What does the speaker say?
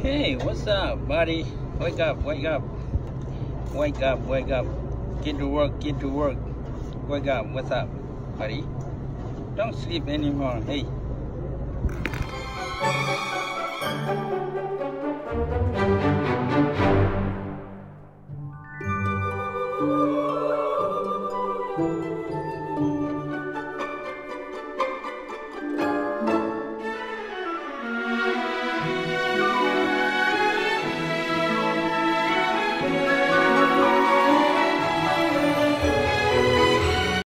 Hey, what's up, buddy? Wake up, wake up. Wake up, wake up. Get to work, get to work. Wake up, what's up, buddy? Don't sleep anymore, hey.